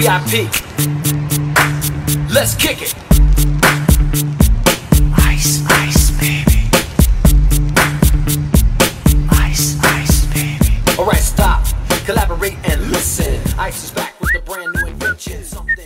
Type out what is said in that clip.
VIP. Let's kick it. Ice, ice, baby. Ice, ice, baby. Alright, stop, collaborate and listen. Ice is back with a brand new invention. Something